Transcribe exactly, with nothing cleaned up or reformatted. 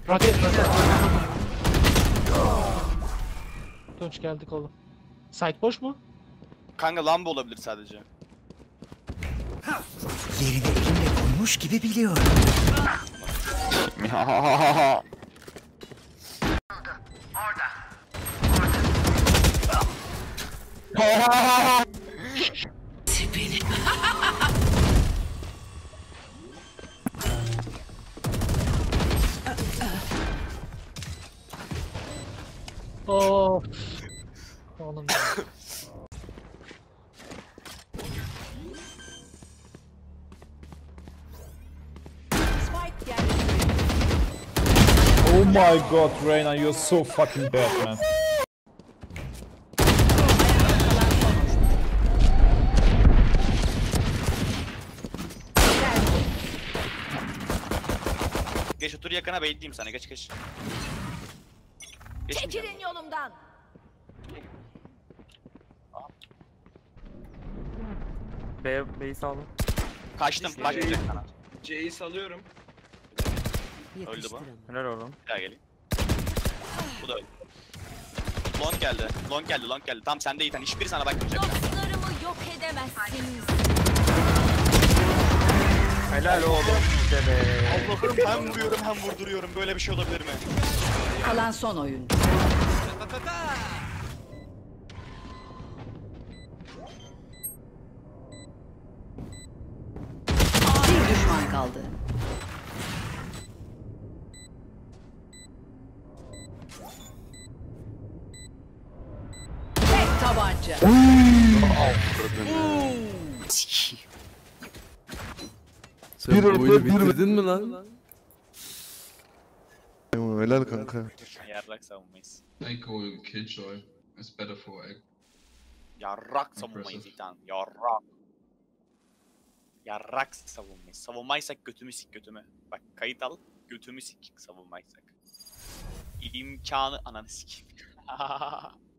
Roket roket. Tunç geldik oğlum. Site boş mu? Kanka lamba olabilir sadece. Yerini elimle koymuş gibi biliyorum. Tipini. Of. Oğlum. Oh my god, Reyna, you're so fucking bad, man. Geç otur yakına bekleyeyim sana geç geç. Çekilin yolumdan. B, B'yi saldım. Kaçtım başlayacak sana. C'yi salıyorum. Öldü bu. Helal oğlum. Bir daha geleyim. Bu da öldü. Long geldi. Long geldi. Long geldi. Tamam sen de Yiğiten. Hiçbiri sana bakmayacak. Dostlarımı yok edemezsiniz. Helal oğlum işte be. Allah'ım hem vuruyorum hem vurduruyorum. Böyle bir şey olabilir mi? Kalan son oyuncu. Bir düşman kaldı. Tek tabanca. Sen bu oyunu bitirdin mi lan? Helal kanka. Yarrak savunmayız. I go Killjoy. It's better for egg. Yarrak savunmayız Yiğiten. Yarrak. Yarrak savunmayız. Savunmaysak götümü sik götümü. Bak kayıt al. Götümü sik savunmaysak. İmkanı ananı sik.